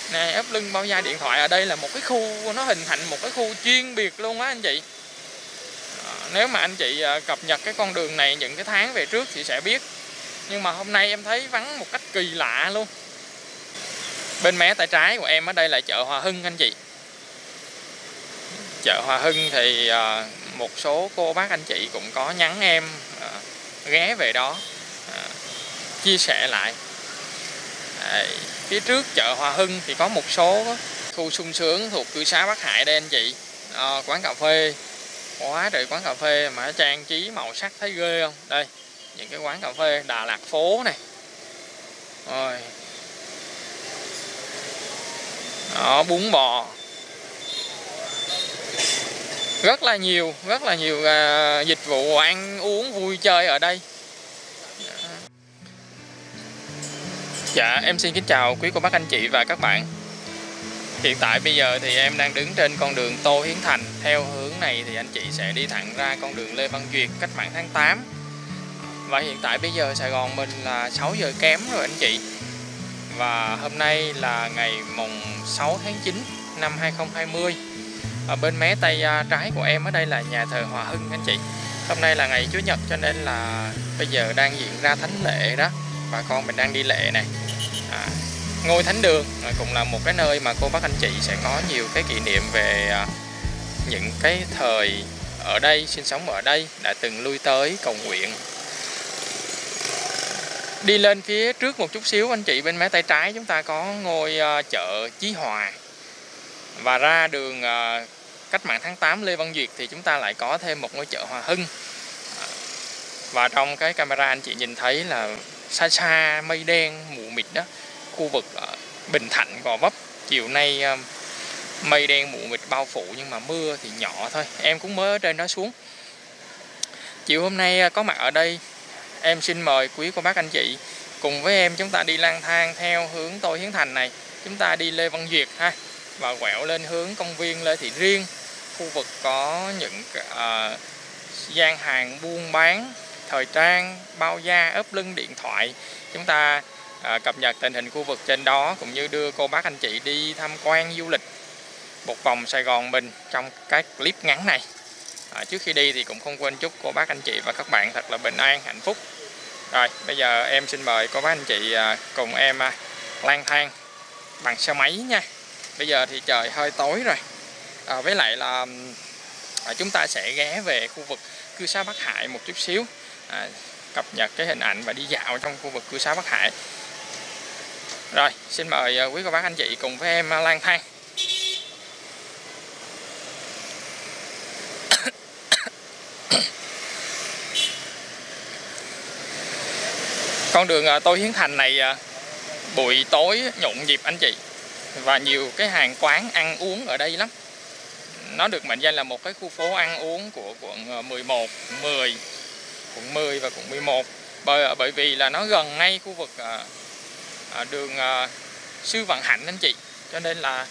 Này, ốp lưng bao da điện thoại ở đây là một cái khu, nó hình thành một cái khu chuyên biệt luôn á anh chị. Nếu mà anh chị cập nhật cái con đường này những cái tháng về trước thì sẽ biết. Nhưng mà hôm nay em thấy vắng một cách kỳ lạ luôn. Bên mé tay trái của em ở đây là chợ Hòa Hưng anh chị. Chợ Hòa Hưng thì một số cô bác anh chị cũng có nhắn em ghé về đó chia sẻ lại. Phía trước chợ Hòa Hưng thì có một số khu sung sướng thuộc cư xá Bắc Hải đây anh chị. Quán cà phê, quá trời quán cà phê mà trang trí màu sắc thấy ghê không? Đây, những cái quán cà phê Đà Lạt phố này. Rồi. Đó, bún bò. Rất là nhiều dịch vụ ăn uống vui chơi ở đây. Dạ, em xin kính chào quý cô bác anh chị và các bạn. Hiện tại bây giờ thì em đang đứng trên con đường Tô Hiến Thành. Theo hướng này thì anh chị sẽ đi thẳng ra con đường Lê Văn Duyệt, Cách mạng tháng 8. Và hiện tại bây giờ Sài Gòn mình là 6 giờ kém rồi anh chị. Và hôm nay là ngày mùng 6 tháng 9 năm 2020. Ở bên mé tay trái của em ở đây là nhà thờ Hòa Hưng anh chị. Hôm nay là ngày Chủ nhật cho nên là bây giờ đang diễn ra thánh lễ đó. Bà con mình đang đi lễ này. Ngôi Thánh Đường cũng là một cái nơi mà cô bác anh chị sẽ có nhiều cái kỷ niệm về những cái thời ở đây, sinh sống ở đây, đã từng lui tới cầu nguyện. Đi lên phía trước một chút xíu anh chị, bên mé tay trái chúng ta có ngôi chợ Chí Hòa. Và ra đường Cách mạng tháng 8 Lê Văn Duyệt thì chúng ta lại có thêm một ngôi chợ Hòa Hưng. Và trong cái camera anh chị nhìn thấy là xa xa mây đen mù mịt đó. Khu vực Bình Thạnh, Gò Vấp chiều nay mây đen mù mịt bao phủ nhưng mà mưa thì nhỏ thôi. Em cũng mới ở trên đó xuống. Chiều hôm nay có mặt ở đây, em xin mời quý cô bác anh chị cùng với em chúng ta đi lang thang theo hướng Tô Hiến Thành này. Chúng ta đi Lê Văn Duyệt ha, và quẹo lên hướng công viên Lê Thị Riêng. Khu vực có những gian hàng buôn bán thời trang, bao da, ốp lưng điện thoại. Chúng ta cập nhật tình hình khu vực trên đó cũng như đưa cô bác anh chị đi tham quan du lịch một vòng Sài Gòn mình trong cái clip ngắn này. Trước khi đi thì cũng không quên chúc cô bác anh chị và các bạn thật là bình an, hạnh phúc. Rồi, bây giờ em xin mời cô bác anh chị cùng em lang thang bằng xe máy nha. Bây giờ thì trời hơi tối rồi. Với lại là chúng ta sẽ ghé về khu vực cư xá Bắc Hải một chút xíu. Cập nhật cái hình ảnh và đi dạo trong khu vực cư xá Bắc Hải. Rồi, xin mời quý cô bác anh chị cùng với em lang thang. Con đường Tô Hiến Thành này buổi tối nhộn nhịp anh chị. Và nhiều cái hàng quán ăn uống ở đây lắm. Nó được mệnh danh là một cái khu phố ăn uống của quận 11, 10, quận 10 và quận 11. Bởi vì là nó gần ngay khu vực đường Sư Vạn Hạnh anh chị. Cho nên là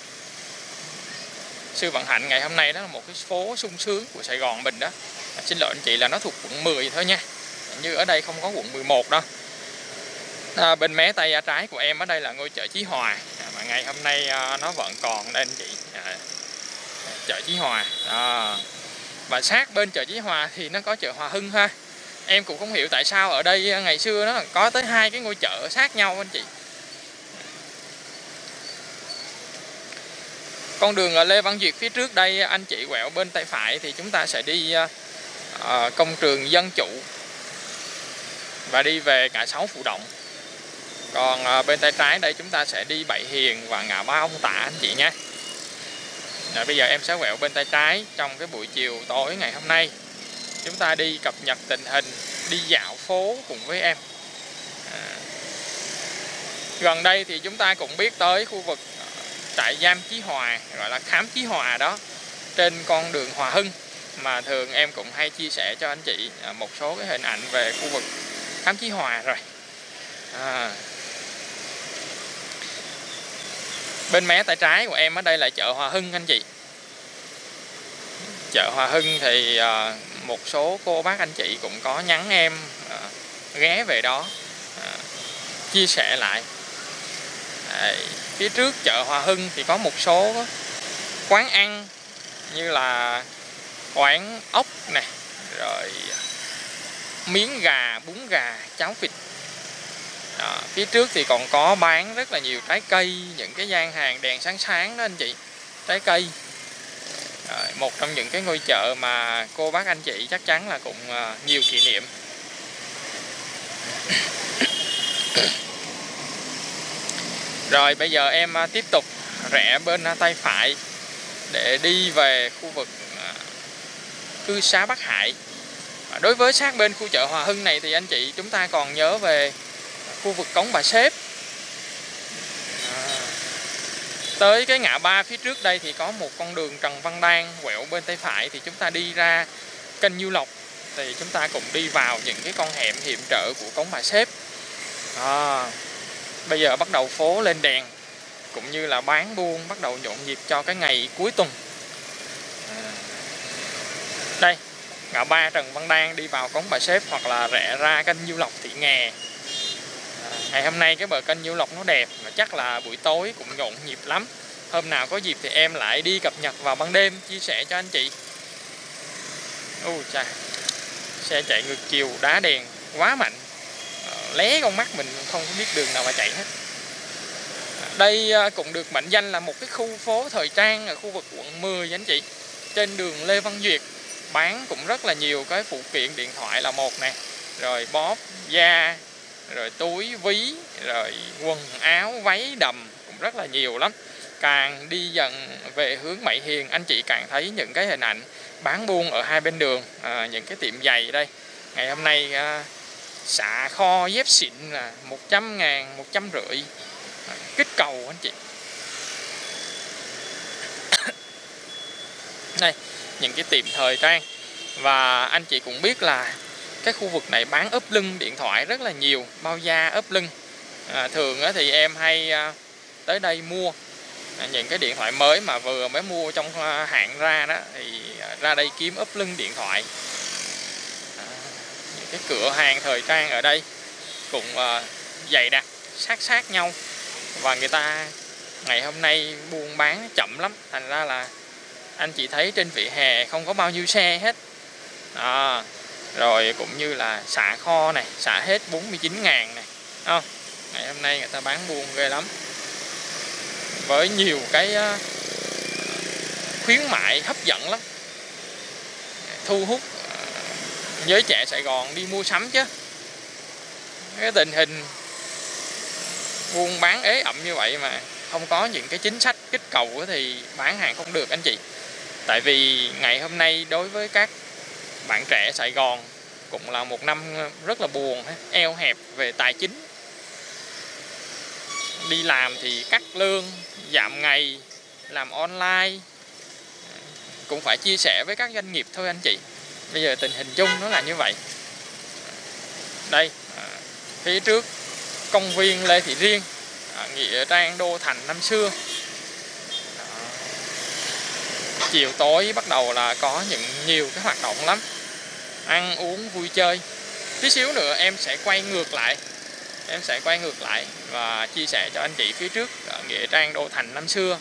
Sư Vạn Hạnh ngày hôm nay đó là một cái phố sung sướng của Sài Gòn mình đó. Xin lỗi anh chị là nó thuộc quận 10 thôi nha. Như ở đây không có quận 11 đâu. Bên mé tay trái của em ở đây là ngôi chợ Chí Hòa. Mà ngày hôm nay nó vẫn còn đây anh chị. Chợ Chí Hòa. Và sát bên chợ Chí Hòa thì nó có chợ Hòa Hưng ha. Em cũng không hiểu tại sao ở đây ngày xưa nó có tới hai cái ngôi chợ sát nhau anh chị. Con đường Lê Văn Duyệt phía trước đây anh chị quẹo bên tay phải thì chúng ta sẽ đi công trường Dân Chủ và đi về ngã 6 Phụ Động. Còn bên tay trái đây chúng ta sẽ đi Bảy Hiền và ngã ba Ông Tạ anh chị nha. Bây giờ em sẽ quẹo bên tay trái trong cái buổi chiều tối ngày hôm nay. Chúng ta đi cập nhật tình hình, đi dạo phố cùng với em. Gần đây thì chúng ta cũng biết tới khu vực trại giam Chí Hòa, gọi là khám Chí Hòa đó, trên con đường Hòa Hưng. Mà thường em cũng hay chia sẻ cho anh chị một số cái hình ảnh về khu vực khám Chí Hòa rồi. Bên mé tay trái của em ở đây là chợ Hòa Hưng anh chị. Chợ Hòa Hưng thì một số cô bác anh chị cũng có nhắn em ghé về đó chia sẻ lại. Phía trước chợ Hòa Hưng thì có một số quán ăn như là quán ốc nè, rồi miếng gà, bún gà, cháo vịt. Đó, phía trước thì còn có bán rất là nhiều trái cây, những cái gian hàng đèn sáng sáng đó anh chị, trái cây. Rồi, một trong những cái ngôi chợ mà cô bác anh chị chắc chắn là cũng nhiều kỷ niệm. Rồi bây giờ em tiếp tục rẽ bên tay phải để đi về khu vực cư xá Bắc Hải. Đối với sát bên khu chợ Hòa Hưng này thì anh chị chúng ta còn nhớ về khu vực Cống Bà Xếp. Tới cái ngã ba phía trước đây thì có một con đường Trần Văn Đan, quẹo bên tay phải thì chúng ta đi ra kênh Nhiêu Lộc, thì chúng ta cùng đi vào những cái con hẻm hiểm trở của Cống Bà Xếp. Bây giờ bắt đầu phố lên đèn, cũng như là bán buôn bắt đầu nhộn nhịp cho cái ngày cuối tuần. Đây, ngã ba Trần Văn Đan đi vào Cống Bà Xếp, hoặc là rẽ ra kênh Nhiêu Lộc Thị Nghè. Ngày hôm nay cái bờ kênh Nhiêu Lộc nó đẹp, mà chắc là buổi tối cũng nhộn nhịp lắm. Hôm nào có dịp thì em lại đi cập nhật vào ban đêm, chia sẻ cho anh chị. Ôi trời, xe chạy ngược chiều, đá đèn quá mạnh, lé con mắt mình không có biết đường nào mà chạy hết. Đây cũng được mệnh danh là một cái khu phố thời trang ở khu vực quận 10 anh chị. Trên đường Lê Văn Duyệt bán cũng rất là nhiều cái phụ kiện điện thoại là một nè, rồi bóp da, rồi túi ví, rồi quần áo váy đầm cũng rất là nhiều lắm. Càng đi dần về hướng Mỹ Hiền, anh chị càng thấy những cái hình ảnh bán buôn ở hai bên đường. Những cái tiệm giày đây, ngày hôm nay xạ kho dép xịn là 100.000, 150. Kích cầu anh chị. Đây, những cái tiệm thời trang. Và anh chị cũng biết là cái khu vực này bán ốp lưng điện thoại rất là nhiều, bao da ốp lưng. Thường thì em hay tới đây mua những cái điện thoại mới mà vừa mới mua trong hạn ra đó, thì ra đây kiếm ốp lưng điện thoại. Những cái cửa hàng thời trang ở đây cũng dày đặc sát nhau, và người ta ngày hôm nay buôn bán chậm lắm, thành ra là anh chị thấy trên vỉa hè không có bao nhiêu xe hết. Rồi cũng như là xả kho này, xả hết 49.000 này. Ngày hôm nay người ta bán buôn ghê lắm, với nhiều cái khuyến mại hấp dẫn lắm, thu hút giới trẻ Sài Gòn đi mua sắm chứ. Cái tình hình buôn bán ế ẩm như vậy mà không có những cái chính sách kích cầu thì bán hàng không được anh chị. Tại vì ngày hôm nay đối với các bạn trẻ Sài Gòn cũng là một năm rất là buồn, eo hẹp về tài chính. Đi làm thì cắt lương, giảm ngày, làm online, cũng phải chia sẻ với các doanh nghiệp thôi anh chị. Bây giờ tình hình chung nó là như vậy. Đây, phía trước công viên Lê Thị Riêng, nghĩa trang Đô Thành năm xưa. Chiều tối bắt đầu là có nhiều cái hoạt động lắm, ăn uống vui chơi. Tí xíu nữa em sẽ quay ngược lại và chia sẻ cho anh chị phía trước nghĩa trang Đô Thành năm xưa.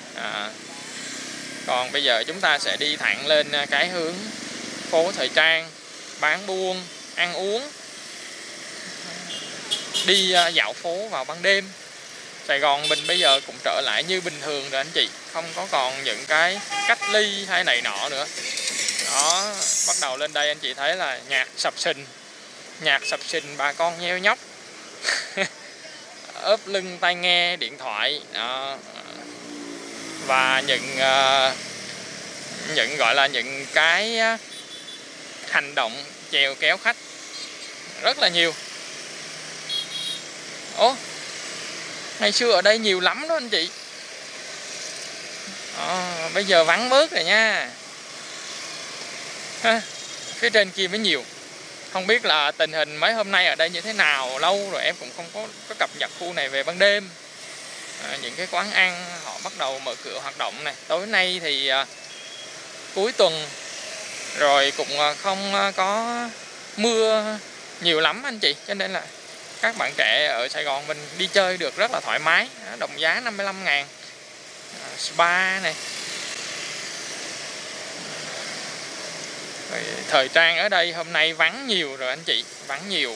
Còn bây giờ chúng ta sẽ đi thẳng lên cái hướng phố thời trang, bán buôn, ăn uống, đi dạo phố vào ban đêm. Sài Gòn mình bây giờ cũng trở lại như bình thường rồi anh chị, không có còn những cái cách ly hay này nọ nữa. Đó, bắt đầu lên đây anh chị thấy là nhạc sập sình bà con nheo nhóc. Ốp lưng tai nghe điện thoại đó. Và những gọi là những cái hành động chèo kéo khách rất là nhiều. Ngày xưa ở đây nhiều lắm đó anh chị. Bây giờ vắng bớt rồi nha. Phía trên kia mới nhiều. Không biết là tình hình mấy hôm nay ở đây như thế nào, lâu rồi em cũng không có cập nhật khu này về ban đêm. Những cái quán ăn họ bắt đầu mở cửa hoạt động này. Tối nay thì cuối tuần rồi, cũng không có mưa nhiều lắm anh chị, cho nên là các bạn trẻ ở Sài Gòn mình đi chơi được rất là thoải mái. nó đồng giá 55.000. Spa này. Rồi, thời trang ở đây hôm nay vắng nhiều rồi anh chị, vắng nhiều.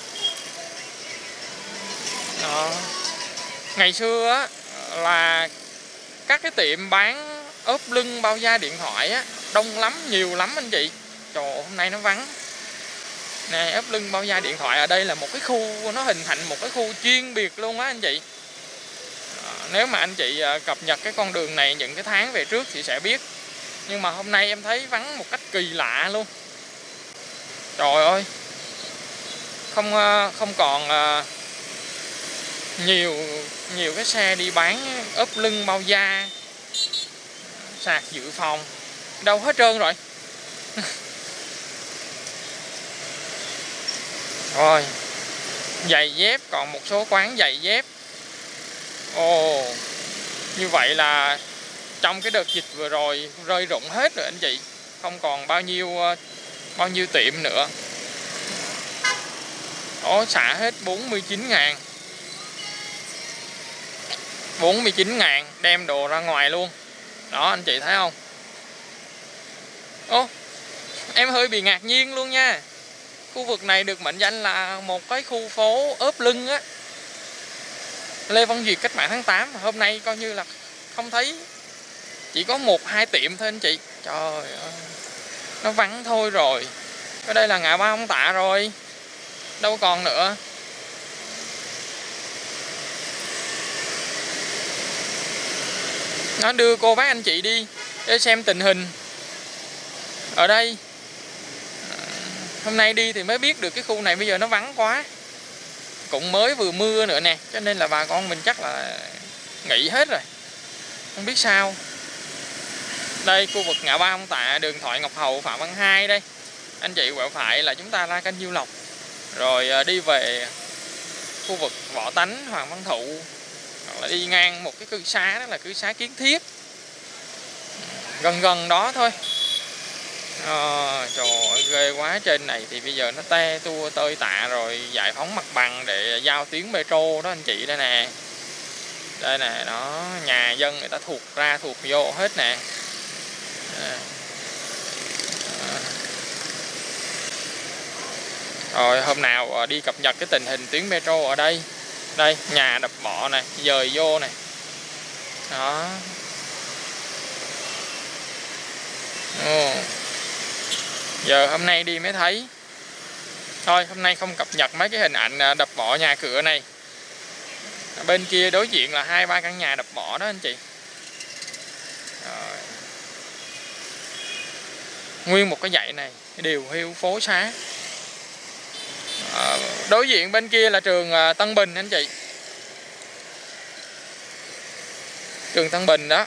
Đó. Ngày xưa á, là các cái tiệm bán ốp lưng bao da điện thoại á, đông lắm, nhiều lắm anh chị. Trời ơi, hôm nay nó vắng. Nè, ốp lưng bao da điện thoại ở đây là một cái khu, nó hình thành một cái khu chuyên biệt luôn á anh chị. Nếu mà anh chị cập nhật cái con đường này những cái tháng về trước thì sẽ biết. Nhưng mà hôm nay em thấy vắng một cách kỳ lạ luôn. Trời ơi. Không còn nhiều cái xe đi bán ốp lưng bao da, sạc dự phòng, đâu hết trơn rồi. Rồi, giày dép, còn một số quán giày dép. Ồ, như vậy là trong cái đợt dịch vừa rồi rơi rụng hết rồi anh chị. Không còn bao nhiêu tiệm nữa. Đó, xả hết 49.000. 49.000 đem đồ ra ngoài luôn. Đó anh chị thấy không? Ô, em hơi bị ngạc nhiên luôn nha. Khu vực này được mệnh danh là một cái khu phố ốp lưng á. Lê Văn Duyệt Cách Mạng tháng 8. Hôm nay coi như là không thấy, chỉ có 1-2 tiệm thôi anh chị. Trời ơi, nó vắng thôi rồi. Ở đây là ngã ba Ông Tạ rồi, đâu còn nữa. Nó đưa cô bác anh chị đi để xem tình hình ở đây. Hôm nay đi thì mới biết được cái khu này bây giờ nó vắng quá. Cũng mới vừa mưa nữa nè, cho nên là bà con mình chắc là nghỉ hết rồi, không biết sao. Đây, khu vực ngã ba Ông Tạ, đường Thoại Ngọc Hầu, Phạm Văn Hai đây. Anh chị quẹo phải là chúng ta ra kênh Diêu Lộc, rồi đi về khu vực Võ Tánh, Hoàng Văn Thụ, hoặc là đi ngang một cái cư xá, đó là cư xá Kiến Thiết, gần đó thôi. Trời ơi, ghê quá. Trên này thì bây giờ nó te tua tơi tạ rồi, giải phóng mặt bằng để giao tuyến metro đó anh chị. Đây nè, đây nè, đó, nhà dân người ta thuộc ra thuộc vô hết nè. Rồi hôm nào đi cập nhật cái tình hình tuyến metro ở đây. Đây, nhà đập bọ này, dời vô này. Đó. Giờ hôm nay đi mới thấy. Thôi hôm nay không cập nhật mấy cái hình ảnh đập bọ nhà cửa này. Bên kia đối diện là 2-3 căn nhà đập bọ đó anh chị. Rồi. Nguyên một cái dãy này đều hiu phố xá. Đối diện bên kia là trường Tân Bình anh chị. Trường Tân Bình đó.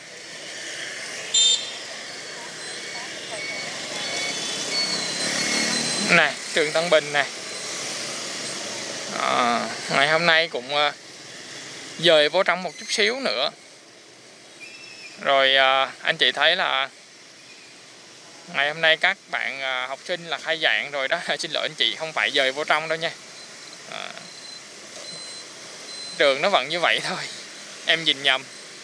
Nè, trường Tân Bình nè. Ngày hôm nay cũng dời vô trong một chút xíu nữa. Rồi anh chị thấy là ngày hôm nay các bạn học sinh là khai giảng rồi đó. Xin lỗi anh chị, không phải dời vô trong đâu nha. Trường nó vẫn như vậy thôi, em nhìn nhầm.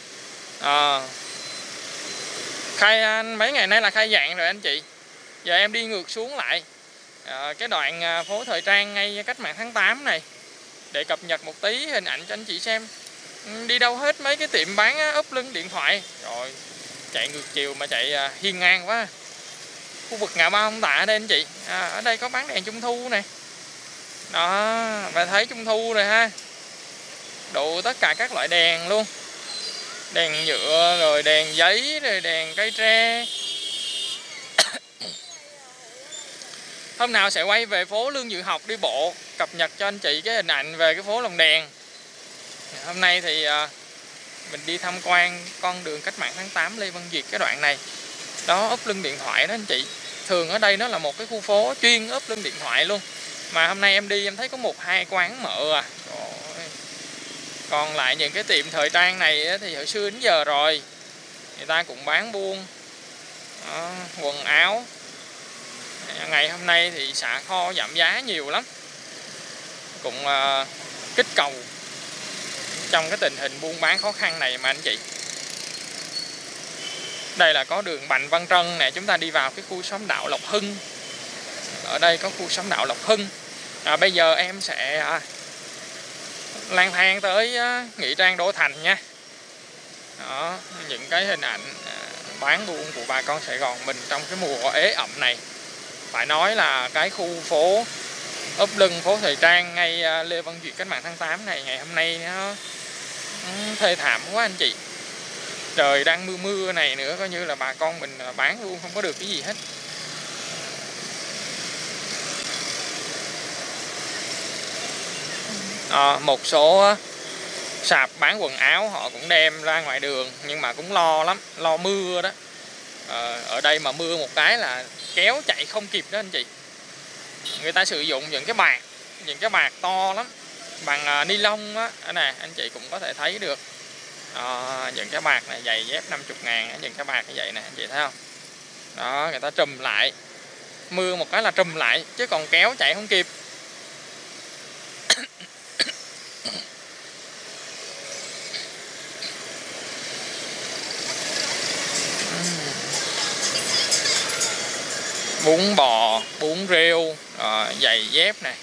Mấy ngày nay là khai giảng rồi anh chị. Giờ em đi ngược xuống lại cái đoạn phố thời trang ngay Cách Mạng tháng 8 này để cập nhật một tí hình ảnh cho anh chị xem. Đi đâu hết mấy cái tiệm bán ốp lưng điện thoại. Rồi chạy ngược chiều mà chạy hiên ngang quá. Khu vực ngã ba Ông Tạ đây anh chị. Ở đây có bán đèn trung thu này. Đó, và thấy trung thu rồi ha. Đủ tất cả các loại đèn luôn. Đèn nhựa, rồi đèn giấy, rồi đèn cây tre. Hôm nào sẽ quay về phố Lương Dự Học đi bộ, cập nhật cho anh chị cái hình ảnh về cái phố Lồng Đèn. Hôm nay thì mình đi tham quan con đường Cách Mạng tháng 8 Lê Văn Duyệt cái đoạn này. Đó, ốp lưng điện thoại đó anh chị. Thường ở đây nó là một cái khu phố chuyên ốp lưng điện thoại luôn. Mà hôm nay em đi em thấy có 1-2 quán mở à. Trời, còn lại những cái tiệm thời trang này thì hồi xưa đến giờ rồi, người ta cũng bán buôn quần áo. Ngày hôm nay thì xả kho giảm giá nhiều lắm, cũng kích cầu trong cái tình hình buôn bán khó khăn này mà anh chị. Đây là có đường Bành Văn Trân nè, chúng ta đi vào cái khu xóm đạo Lộc Hưng. Ở đây có khu xóm đạo Lộc Hưng. Bây giờ em sẽ lang thang tới Nghĩa Trang Đô Thành nha. Đó, những cái hình ảnh bán buôn của bà con Sài Gòn mình trong cái mùa ế ẩm này. Phải nói là cái khu phố ấp lưng phố thời trang ngay Lê Văn Duyệt Cách mạng tháng 8 này ngày hôm nay nó thê thảm quá anh chị. Trời đang mưa mưa này nữa, coi như là bà con mình bán luôn không có được cái gì hết. Một số sạp bán quần áo họ cũng đem ra ngoài đường, nhưng mà cũng lo lắm, lo mưa đó. Ở đây mà mưa một cái là kéo chạy không kịp đó anh chị. Người ta sử dụng những cái bạt to lắm, bằng ni lông á, nè anh chị cũng có thể thấy được. Những cái bạt này giày dép 50.000, những cái bạt như vậy nè anh chị thấy không? Đó, người ta trùm lại, mưa một cái là trùm lại chứ còn kéo chạy không kịp. Bún bò, bún riêu, giày dép này,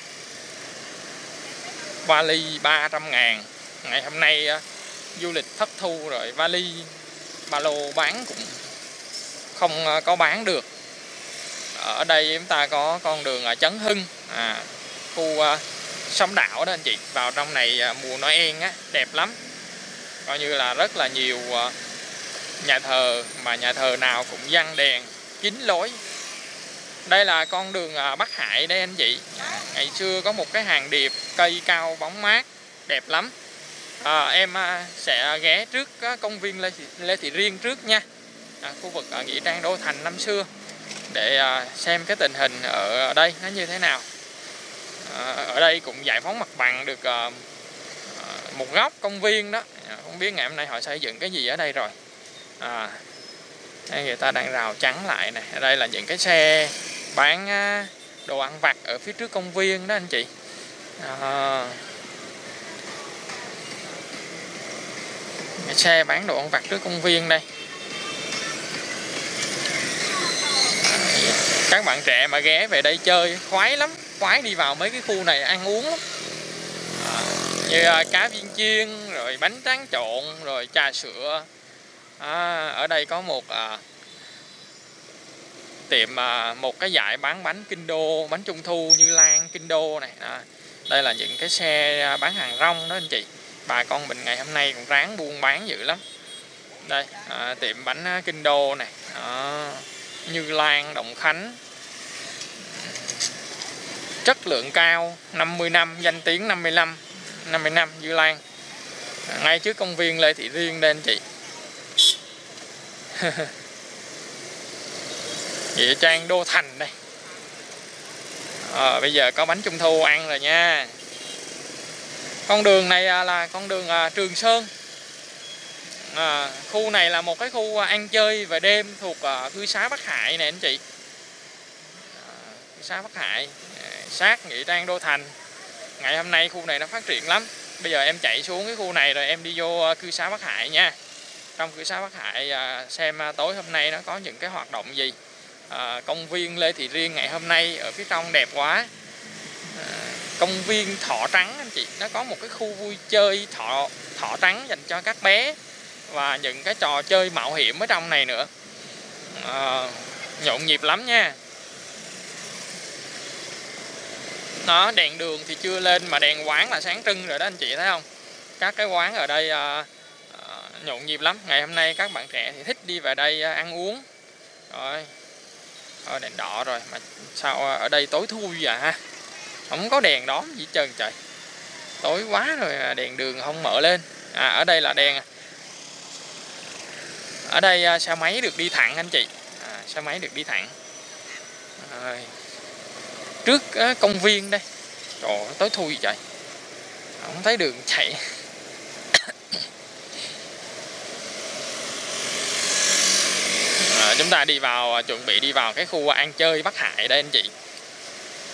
vali 300.000. Ngày hôm nay du lịch thất thu rồi, vali ba lô bán cũng không có bán được. Ở đây chúng ta có con đường Trấn Hưng, khu xóm đạo đó anh chị. Vào trong này mùa Noel á, đẹp lắm, coi như là rất là nhiều nhà thờ, mà nhà thờ nào cũng giăng đèn kín lối. Đây là con đường Bắc Hải đây anh chị. Ngày xưa có một cái hàng điệp cây cao bóng mát đẹp lắm. Em sẽ ghé trước công viên Lê Thị Riêng trước nha, khu vực ở Nghĩa Trang Đô Thành năm xưa, để xem cái tình hình ở đây nó như thế nào. Ở đây cũng giải phóng mặt bằng được một góc công viên đó. Không biết ngày hôm nay họ xây dựng cái gì ở đây rồi. Đây người ta đang rào chắn lại nè. Đây là những cái xe bán đồ ăn vặt ở phía trước công viên đó anh chị. Cái xe bán đồ ăn vặt trước công viên đây. Các bạn trẻ mà ghé về đây chơi khoái lắm, khoái đi vào mấy cái khu này ăn uống lắm. Như cá viên chiên, rồi bánh tráng trộn, rồi trà sữa. Ở đây có một tiệm, một cái dãy bán bánh kinh đô, bánh trung thu Như Lan kinh đô này. Đây là những cái xe bán hàng rong đó anh chị. Bà con mình ngày hôm nay cũng ráng buôn bán dữ lắm. Đây tiệm bánh kinh đô này, Như Lan Đồng Khánh, chất lượng cao, 50 năm, danh tiếng 50 năm Như Lan. Ngay trước công viên Lê Thị Riêng đây anh chị. Nghĩa Trang Đô Thành đây. Bây giờ có bánh trung thu ăn rồi nha. Con đường này là con đường Trường Sơn. Khu này là một cái khu ăn chơi về đêm thuộc cư xá Bắc Hải này anh chị. Cư xá Bắc Hải sát Nghĩa Trang Đô Thành. Ngày hôm nay khu này nó phát triển lắm. Bây giờ em chạy xuống cái khu này rồi em đi vô cư xá Bắc Hải nha. Trong cư xá Bắc Hải xem tối hôm nay nó có những cái hoạt động gì. Công viên Lê Thị Riêng ngày hôm nay ở phía trong đẹp quá. Công viên Thỏ Trắng anh chị, nó có một cái khu vui chơi thỏ trắng dành cho các bé, và những cái trò chơi mạo hiểm ở trong này nữa. Nhộn nhịp lắm nha. Đó, đèn đường thì chưa lên mà đèn quán là sáng trưng rồi đó anh chị thấy không? Các cái quán ở đây nhộn nhịp lắm. Ngày hôm nay các bạn trẻ thì thích đi về đây ăn uống. Rồi đèn đỏ rồi, mà sao ở đây tối thui vậy ha? Không có đèn đóm gì trơn trời. Tối quá rồi, đèn đường không mở lên. Ở đây là đèn. Ở đây xe máy được đi thẳng anh chị. Xe máy được đi thẳng. Trước công viên đây. Trời ơi, tối thui trời. Không thấy đường chạy. Chúng ta đi vào, chuẩn bị đi vào cái khu ăn chơi Bắc Hải đây anh chị.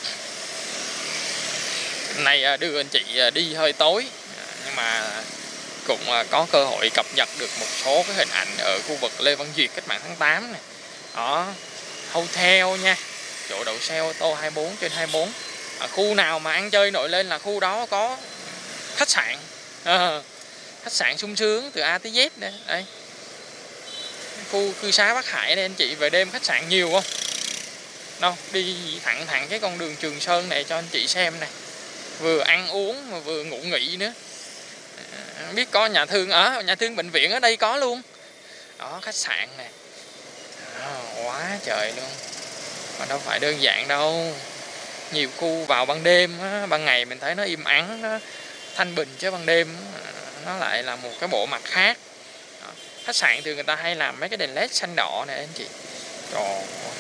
Hôm nay đưa anh chị đi hơi tối, nhưng mà cũng có cơ hội cập nhật được một số cái hình ảnh ở khu vực Lê Văn Duyệt Cách mạng tháng 8 này. Đó, hotel nha, chỗ đậu xe ô tô 24/24. Khu nào mà ăn chơi nổi lên là khu đó có khách sạn. Khách sạn sung sướng từ A tới Z đây. Đây. Khu cư xá Bắc Hải đây anh chị, về đêm khách sạn nhiều không? Đâu, đi thẳng cái con đường Trường Sơn này cho anh chị xem này. Vừa ăn uống mà vừa ngủ nghỉ nữa. Biết có nhà thương bệnh viện ở đây có luôn. Đó, khách sạn này. Quá trời luôn. Mà đâu phải đơn giản đâu. Nhiều khu vào ban đêm á, ban ngày mình thấy nó im ắng, nó thanh bình, chứ ban đêm nó lại là một cái bộ mặt khác. Đó. Khách sạn thì người ta hay làm mấy cái đèn led xanh đỏ này anh chị. Trời ơi.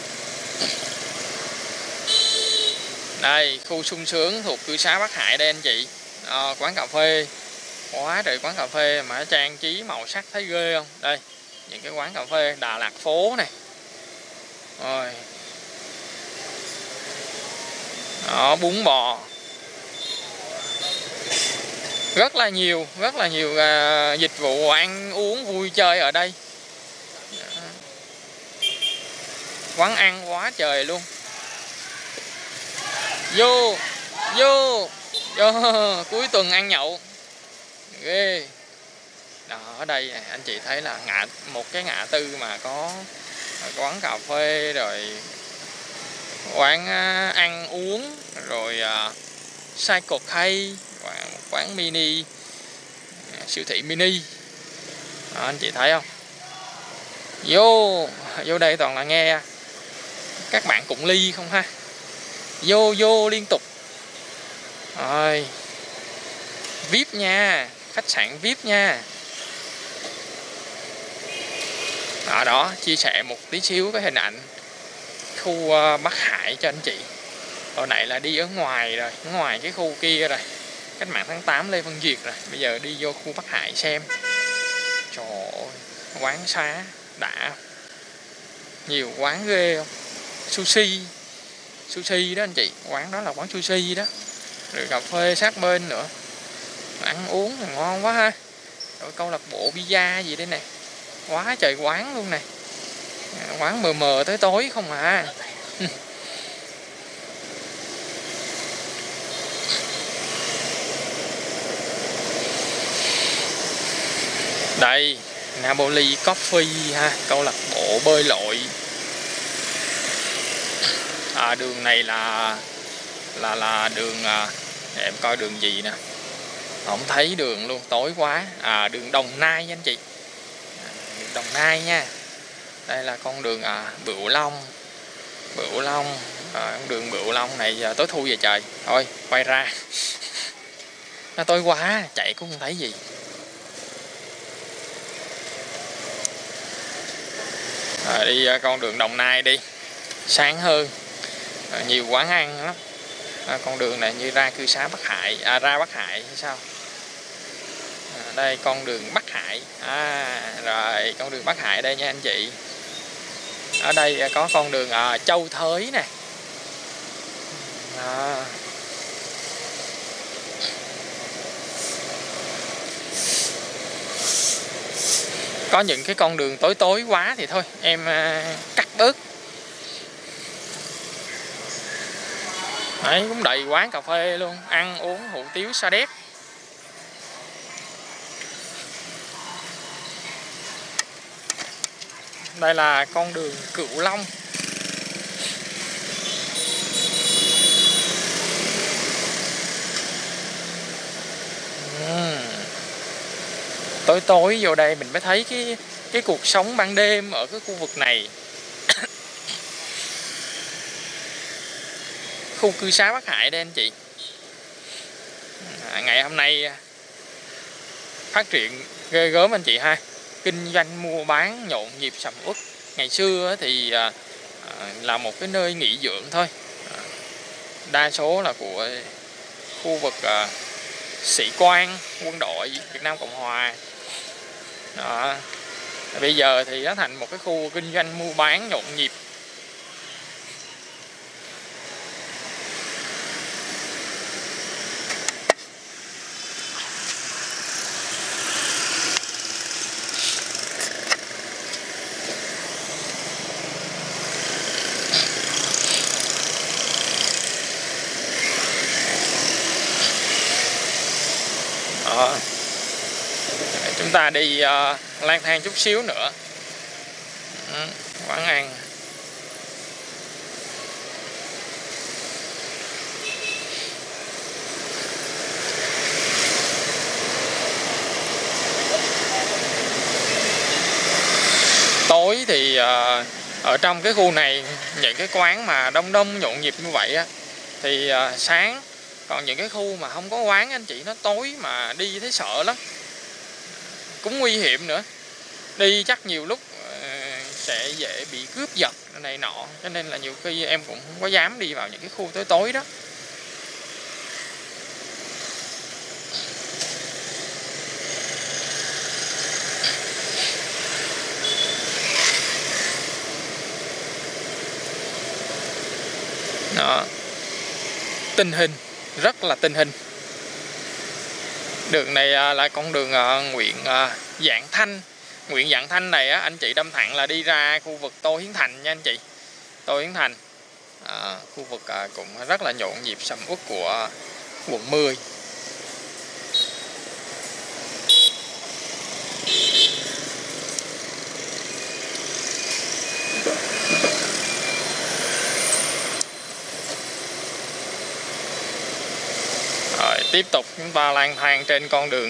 Đây, khu sung sướng thuộc cư xá Bắc Hải đây anh chị. Quán cà phê. Quá trời quán cà phê mà trang trí màu sắc thấy ghê không? Đây, những cái quán cà phê Đà Lạt phố này. Rồi. Đó, bún bò. Rất là nhiều dịch vụ ăn uống vui chơi ở đây. Quán ăn quá trời luôn. Vô cuối tuần ăn nhậu ghê. Đó, ở đây anh chị thấy là một cái ngã tư mà có quán cà phê, rồi quán ăn uống, rồi Cycle K, quán mini, siêu thị mini. Đó, anh chị thấy không? Vô đây toàn là nghe các bạn cụng ly không ha. Vô liên tục. Rồi, VIP nha, khách sạn VIP nha. Đó, chia sẻ một tí xíu cái hình ảnh khu Bắc Hải cho anh chị. Hồi nãy là đi ở ngoài rồi, ngoài cái khu kia rồi, Cách mạng tháng 8 Lê Văn Duyệt rồi. Bây giờ đi vô khu Bắc Hải xem. Trời ơi, quán xá đã. Nhiều quán ghê không? Sushi đó anh chị, quán đó là quán sushi đó. Rồi cà phê sát bên nữa. Ăn uống thì ngon quá ha. Rồi câu lạc bộ pizza gì đây nè. Quá trời quán luôn nè. Quán mờ tới tối không à. Đây, Napoli Coffee ha, câu lạc bộ bơi lội. Đường này là đường để em coi đường gì nè. Không thấy đường luôn, tối quá. Đường Đồng Nai anh chị. Đường Đồng Nai nha. Đây là con đường Bửu Long. Đường Bửu Long này giờ tối thui về trời. Thôi, quay ra. Nó tối quá, chạy cũng không thấy gì. Đi con đường Đồng Nai đi, sáng hơn, nhiều quán ăn lắm. Con đường này như ra cư xá Bắc Hải, ra Bắc Hải hay sao? Đây con đường Bắc Hải. Rồi con đường Bắc Hải đây nha anh chị. Ở đây có con đường Châu Thới nè. Có những cái con đường tối quá thì thôi em cắt bớt. Đấy, cũng đầy quán cà phê luôn, ăn uống hủ tiếu Sa Đéc. Đây là con đường Cửu Long. Tối vô đây mình mới thấy cái cuộc sống ban đêm ở cái khu vực này. Khu cư xá Bắc Hải đây anh chị. Ngày hôm nay phát triển ghê gớm anh chị ha. Kinh doanh mua bán nhộn nhịp sầm uất. Ngày xưa thì là một cái nơi nghỉ dưỡng thôi. Đa số là của khu vực sĩ quan, quân đội Việt Nam Cộng Hòa. Đó. Bây giờ thì nó thành một cái khu kinh doanh mua bán nhộn nhịp. ta đi lang thang chút xíu nữa. Quán ăn. Tối thì ở trong cái khu này, những cái quán mà đông đông nhộn nhịp như vậy á thì sáng. Còn những cái khu mà không có quán anh chị, nó tối mà đi thấy sợ lắm, cũng nguy hiểm nữa. Đi chắc nhiều lúc sẽ dễ bị cướp giật này nọ, cho nên là nhiều khi em cũng không có dám đi vào những cái khu tối tối đó. Đó. Tình hình rất là tình hình. Đường này là con đường Nguyễn Vạn Thanh. Nguyễn Vạn Thanh này á, anh chị đâm thẳng là đi ra khu vực Tô Hiến Thành nha anh chị. Tô Hiến Thành, khu vực cũng rất là nhộn nhịp sầm uất của quận 10. Rồi, tiếp tục chúng ta lang thang trên con đường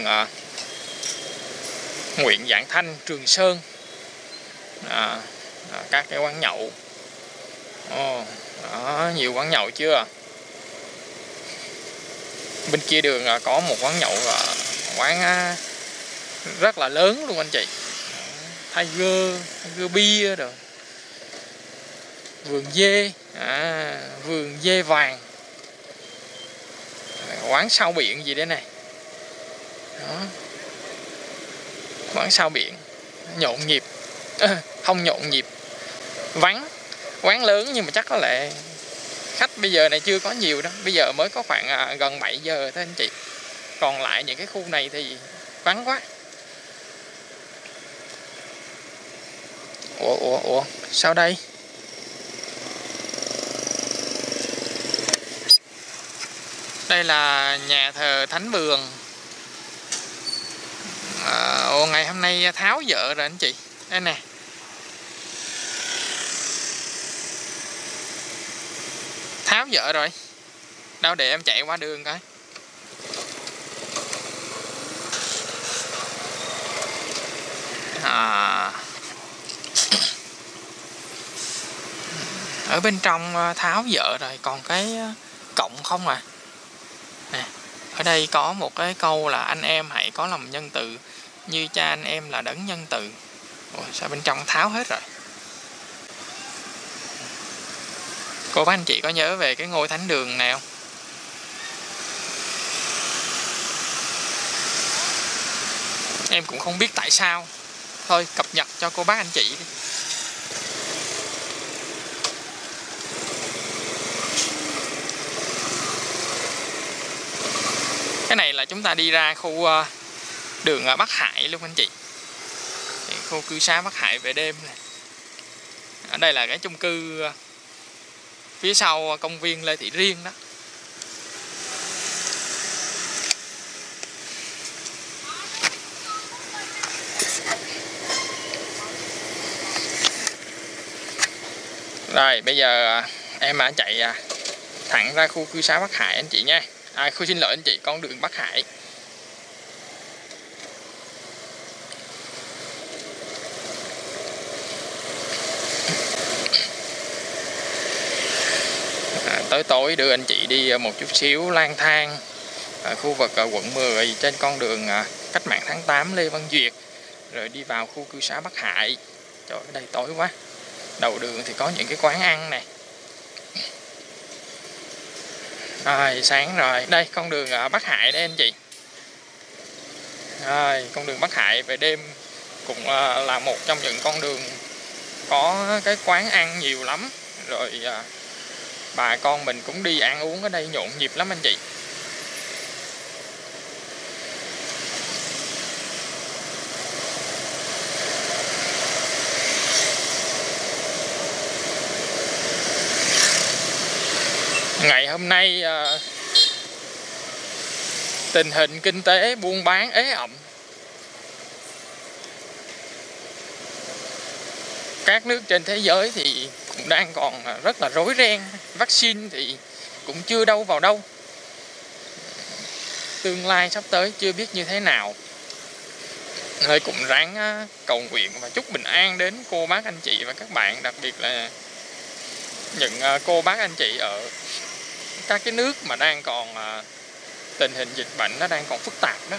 Nguyễn Vạn Thanh, Trường Sơn. Các cái quán nhậu. Đó, nhiều quán nhậu chưa. Bên kia đường có một quán nhậu, quán rất là lớn luôn anh chị. Tiger bia rồi. Vườn dê, vườn dê vàng. Quán sau biển gì đấy này. Đó. Quán sau biển nhộn nhịp, không nhộn nhịp, vắng. Quán lớn nhưng mà chắc có lẽ khách bây giờ này chưa có nhiều đâu. Bây giờ mới có khoảng gần 7 giờ thôi anh chị. Còn lại những cái khu này thì vắng quá. Ủa sao đây? Đây là nhà thờ Thánh Vườn. Ngày hôm nay tháo dỡ rồi anh chị. Đây nè. Tháo dỡ rồi. Đâu để em chạy qua đường coi. Ở bên trong tháo dỡ rồi, còn cái cổng không à. Nè, ở đây có một cái câu là anh em hãy có lòng nhân từ như cha anh em là đấng nhân từ. Ủa, sao bên trong tháo hết rồi? Cô bác anh chị có nhớ về cái ngôi thánh đường này không? Em cũng không biết tại sao. Thôi cập nhật cho cô bác anh chị đi. Cái này là chúng ta đi ra khu đường Bắc Hải luôn anh chị. Khu cư xá Bắc Hải về đêm này. Ở đây là cái chung cư phía sau công viên Lê Thị Riêng đó. Rồi bây giờ em chạy thẳng ra khu cư xá Bắc Hải anh chị nha. Xin lỗi anh chị, con đường Bắc Hải. Tối đưa anh chị đi một chút xíu lang thang ở khu vực quận 10 trên con đường Cách mạng tháng 8 Lê Văn Duyệt, rồi đi vào khu cư xá Bắc Hải. Trời ơi, đây tối quá. Đầu đường thì có những cái quán ăn này. Rồi sáng rồi, đây con đường Bắc Hải đây anh chị. Rồi con đường Bắc Hải về đêm cũng là một trong những con đường có cái quán ăn nhiều lắm. Rồi bà con mình cũng đi ăn uống ở đây nhộn nhịp lắm anh chị. Ngày hôm nay tình hình kinh tế buôn bán ế ẩm. các nước trên thế giới thì cũng đang còn rất là rối ren. Vaccine thì cũng chưa đâu vào đâu. Tương lai sắp tới chưa biết như thế nào. Hơi cũng ráng cầu nguyện và chúc bình an đến cô bác anh chị và các bạn, đặc biệt là những cô bác anh chị ở các cái nước mà đang còn tình hình dịch bệnh nó đang còn phức tạp đó.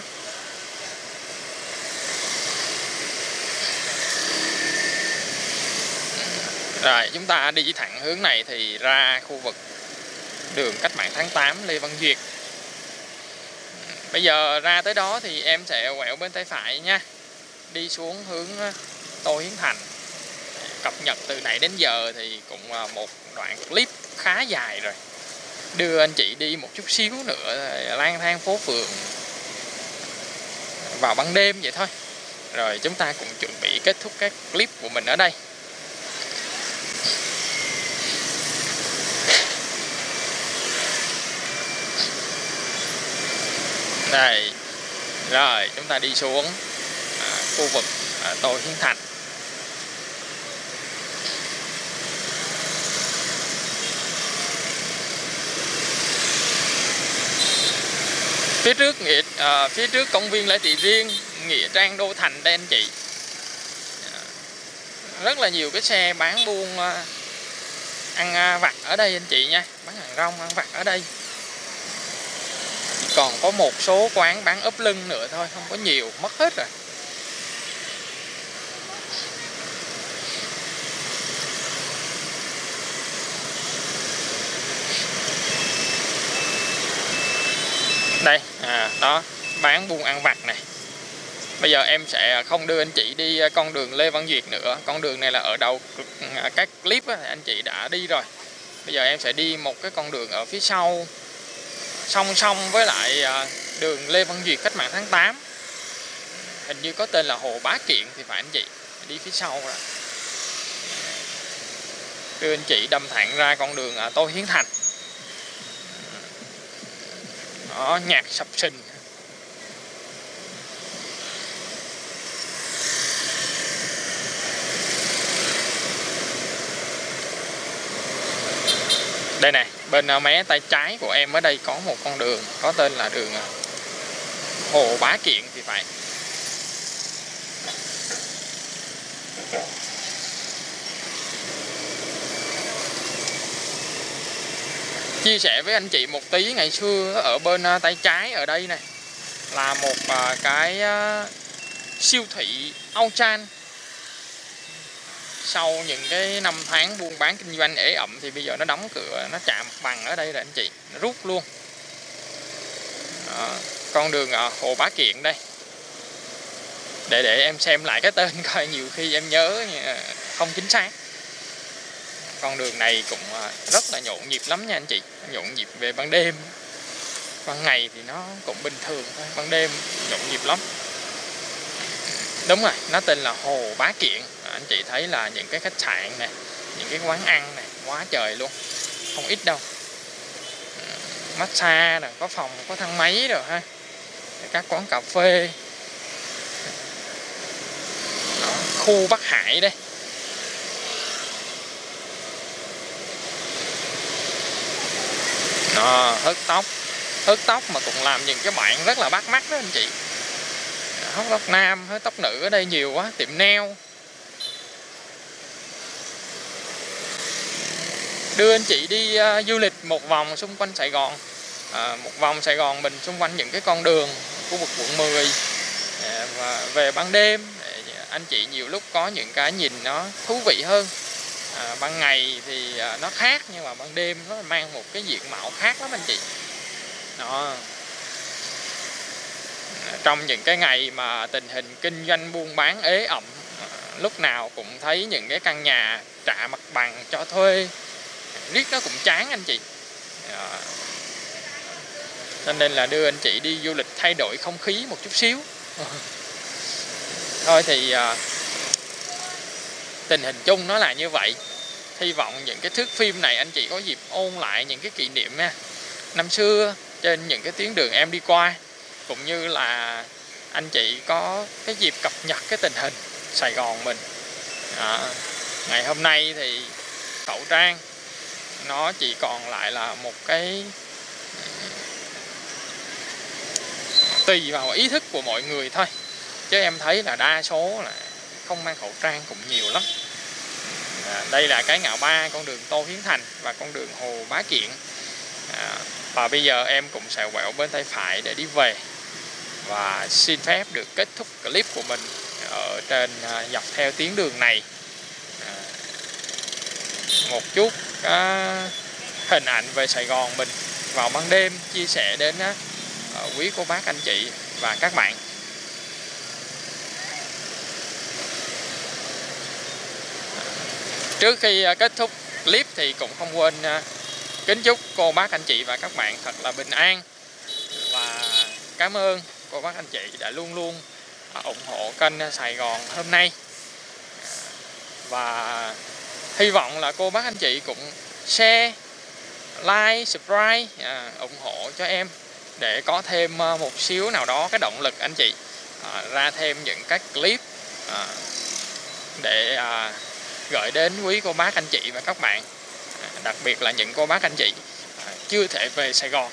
Rồi chúng ta đi thẳng hướng này thì ra khu vực đường Cách mạng tháng 8 Lê Văn Duyệt. Bây giờ ra tới đó thì em sẽ quẹo bên tay phải nha, đi xuống hướng Tô Hiến Thành. Cập nhật từ nãy đến giờ thì cũng một đoạn clip khá dài rồi, đưa anh chị đi một chút xíu nữa lang thang phố phường vào ban đêm vậy thôi. Rồi chúng ta cũng chuẩn bị kết thúc các clip của mình ở đây. Đây, rồi chúng ta đi xuống khu vực Tô Hiến Thành. Phía trước công viên Lê Thị Riêng, nghĩa trang Đô Thành đây anh chị. Rất là nhiều cái xe bán buôn ăn vặt ở đây anh chị nha, bán hàng rong ăn vặt ở đây. Chỉ còn có một số quán bán ốp lưng nữa thôi, không có nhiều, mất hết rồi. Đây, đó, bán buôn ăn vặt này. Bây giờ em sẽ không đưa anh chị đi con đường Lê Văn Duyệt nữa. Con đường này là ở đầu các clip á, anh chị đã đi rồi. Bây giờ em sẽ đi một cái con đường ở phía sau, song song với lại đường Lê Văn Duyệt Cách mạng tháng 8. Hình như có tên là Hồ Bá Kiện thì phải anh chị. Đi phía sau rồi. Đưa anh chị đâm thẳng ra con đường Tô Hiến Thành. Đó, nhạc sập sình. Đây này, bên mé tay trái của em ở đây có một con đường có tên là đường Hồ Bá Kiện thì phải. Chia sẻ với anh chị một tí, ngày xưa ở bên tay trái ở đây này là một cái siêu thị Âu Chan. Sau những cái năm tháng buôn bán kinh doanh ế ẩm thì bây giờ nó đóng cửa, nó chạm mặt bằng ở đây rồi anh chị, nó rút luôn. Đó, con đường Hồ Bá Kiện đây. Để em xem lại cái tên coi, nhiều khi em nhớ không chính xác. Con đường này cũng rất là nhộn nhịp lắm nha anh chị, nhộn nhịp về ban đêm. Ban ngày thì nó cũng bình thường thôi, ban đêm nhộn nhịp lắm. Đúng rồi, nó tên là Hồ Bá Kiện. Anh chị thấy là những cái khách sạn này, những cái quán ăn này quá trời luôn, không ít đâu. Massage này, có phòng, có thang máy rồi ha. Các quán cà phê. Đó, khu Bắc Hải đây. Đó, hớt tóc mà cũng làm những cái bạn rất là bắt mắt đó anh chị. Hớt tóc nam, hớt tóc nữ ở đây nhiều quá, tiệm nail. Đưa anh chị đi du lịch một vòng xung quanh Sài Gòn. Một vòng Sài Gòn mình xung quanh những cái con đường khu vực quận 10 và về ban đêm để anh chị nhiều lúc có những cái nhìn nó thú vị hơn. Ban ngày thì nó khác, nhưng mà ban đêm nó mang một cái diện mạo khác lắm anh chị. Đó. Trong những cái ngày mà tình hình kinh doanh buôn bán ế ẩm, lúc nào cũng thấy những cái căn nhà trả mặt bằng cho thuê, riết nó cũng chán anh chị. Cho nên là đưa anh chị đi du lịch thay đổi không khí một chút xíu. Thôi thì tình hình chung nó là như vậy. Hy vọng những cái thước phim này anh chị có dịp ôn lại những cái kỷ niệm nha, năm xưa trên những cái tuyến đường em đi qua, cũng như là anh chị có cái dịp cập nhật cái tình hình Sài Gòn mình. Ngày hôm nay thì khẩu trang nó chỉ còn lại là một cái, tùy vào ý thức của mọi người thôi, chứ em thấy là đa số là không mang khẩu trang cũng nhiều lắm. Đây là cái ngã ba con đường Tô Hiến Thành và con đường Hồ Bá Kiện. Và bây giờ em cũng sẽ quẹo bên tay phải để đi về, và xin phép được kết thúc clip của mình ở trên dọc theo tuyến đường này. Một chút hình ảnh về Sài Gòn mình vào ban đêm, chia sẻ đến quý cô bác anh chị và các bạn. Trước khi kết thúc clip thì cũng không quên kính chúc cô bác anh chị và các bạn thật là bình an, và cảm ơn cô bác anh chị đã luôn luôn ủng hộ kênh Sài Gòn hôm nay. Và hy vọng là cô bác anh chị cũng share, like, subscribe, ủng hộ cho em để có thêm một xíu nào đó cái động lực anh chị ra thêm những các clip để gửi đến quý cô bác anh chị và các bạn, đặc biệt là những cô bác anh chị chưa thể về Sài Gòn.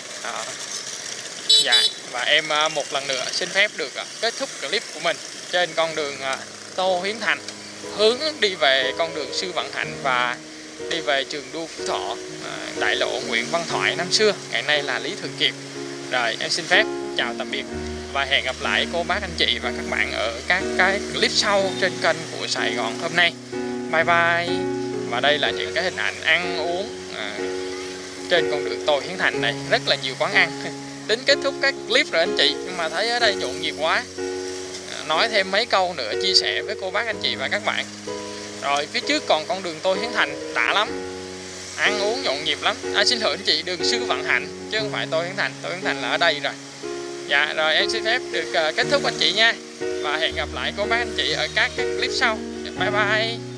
Dạ, và em một lần nữa xin phép được kết thúc clip của mình trên con đường Tô Hiến Thành, hướng đi về con đường Sư Vạn Hạnh và đi về trường đua Phú Thọ, đại lộ Nguyễn Văn Thoại năm xưa, ngày nay là Lý Thường Kiệt. Rồi em xin phép chào tạm biệt và hẹn gặp lại cô bác anh chị và các bạn ở các cái clip sau trên kênh của Sài Gòn hôm nay. Bye bye. Và đây là những cái hình ảnh ăn uống trên con đường Tô Hiến Thành này, rất là nhiều quán ăn. Đến kết thúc các clip rồi anh chị, nhưng mà thấy ở đây nhộn nhịp quá, nói thêm mấy câu nữa chia sẻ với cô bác anh chị và các bạn. Rồi phía trước còn con đường Tô Hiến Thành đã lắm, ăn uống nhộn nhịp lắm. Xin lỗi anh chị, đường Sư Vạn Hạnh chứ không phải Tô Hiến Thành. Tô Hiến Thành là ở đây rồi. Dạ rồi, em xin phép được kết thúc anh chị nha, và hẹn gặp lại cô bác anh chị ở các clip sau. Bye bye.